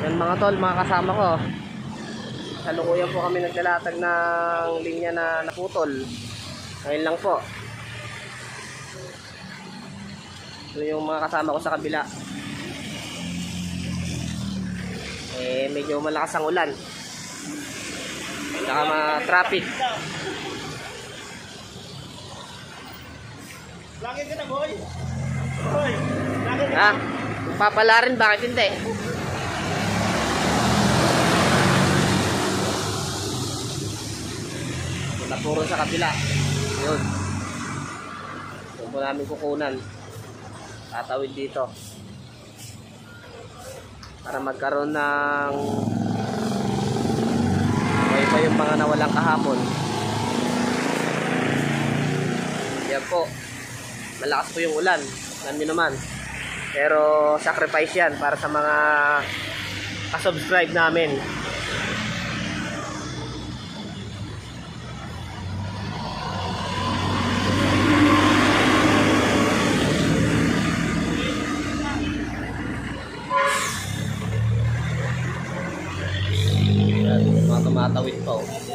Yan mga tol, mga kasama ko. Salukuyan po kami naglalatag ng linya na naputol. Ngayon lang po. Ito yung mga kasama ko sa kabila. Medyo malakas ang ulan. Saka ma-traffic. Lagi ka na, boy. Boy, lagi ka na. Ha? Papala rin, bakit hindi? Napuro sa kabila. Yun. Yung po namin kukunan. Tatawid dito. Para magkaroon ng wifi yung mga nawalang kahapon. Yan po. Malakas po yung ulan. Alam nyo naman. Pero sacrifice yan para sa mga kasubscribe namin. Yan, mga tumatawid pa oh.